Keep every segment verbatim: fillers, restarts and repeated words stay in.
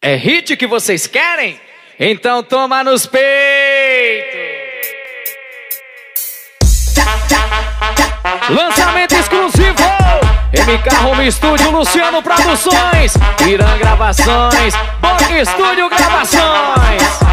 É hit que vocês querem? Então toma nos peitos. Lançamento exclusivo M K Home Studio, Luciano Produções, Irã Gravações, Boca Studio Gravações.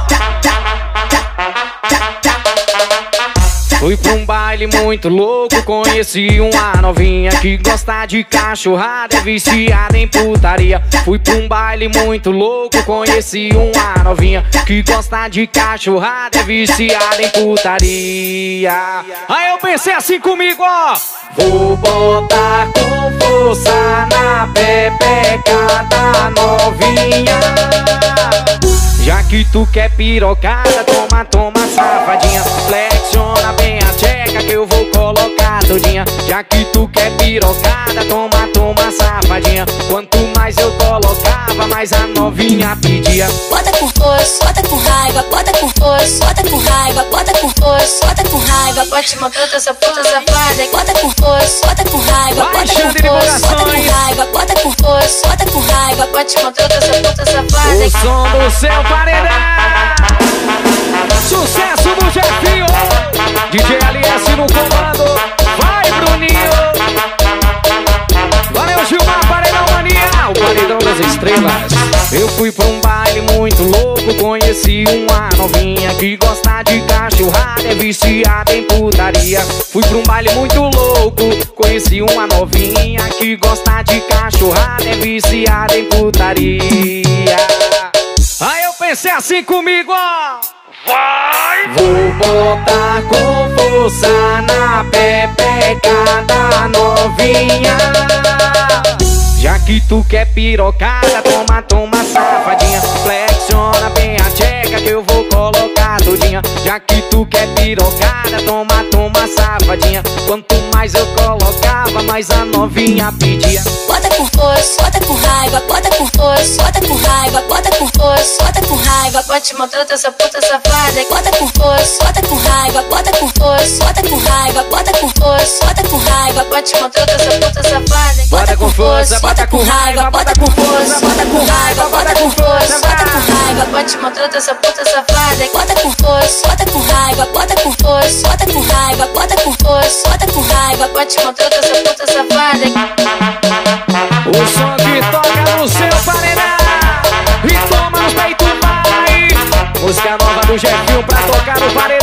Fui pra um baile muito louco, conheci uma novinha que gosta de cachorrada, é viciada em putaria. Fui pra um baile muito louco, conheci uma novinha que gosta de cachorrada, é viciada em putaria. Aí eu pensei assim comigo, ó: vou botar com força na pepeca da novinha. Já que tu quer pirocada, toma, toma, safadinha. Flexiona bem a tcheca que eu vou colocar todinha. Já que tu quer pirocada, toma, toma, safadinha. Quanto mais eu colocava, mais a novinha pedia. Bota com força, bota com raiva, bota com força, bota com raiva, bota com força, bota com raiva. Bote uma truta, essa puta safada. Bota com força, bota com raiva, bota com força, bota com raiva, bota com força, bota com raiva. Bote uma truta, essa puta safada. O som do seu paredão, sucesso do Jefinho, D J L S no comando. Vai, Bruninho. Valeu, Gilmar, Paredão Mania, o paredão das estrelas. Eu fui pra um baile muito louco, conheci uma novinha que gosta de cachorrada, é viciada em putaria. Fui pra um baile muito louco, conheci uma novinha que gosta de cachorrada, é viciada em putaria. Aí eu pensei assim comigo, ó: vai! Vou botar com força na pepeca da novinha. Já que tu quer pirocada, toma, toma, safadinha. Flexiona bem a tcheca que eu vou colocar todinha. Já que tu quer pirocada, toma, toma, safadinha. Quanto mais eu colocava, mais a novinha pedia. Bota com força, bota com raiva, bota com força, bota com raiva, bota com força, bota com raiva. Bote uma truta, essa puta safada. Bota com força, bota com raiva, bota com força, bota com raiva, bota com força, bota com raiva. Bote uma truta, essa puta safada. Bota com força, bota com raiva, bota com força, bota com raiva, bota com força, bota com raiva. Bote uma truta, essa puta safada. Bota com força, bota com raiva, bota com força, bota com raiva, bota com força, bota com raiva. Bote uma truta, essa puta safada. O som que toca no seu paredão e toma nos peitos, vai. Música nova do Jefinho pra tocar no paredão.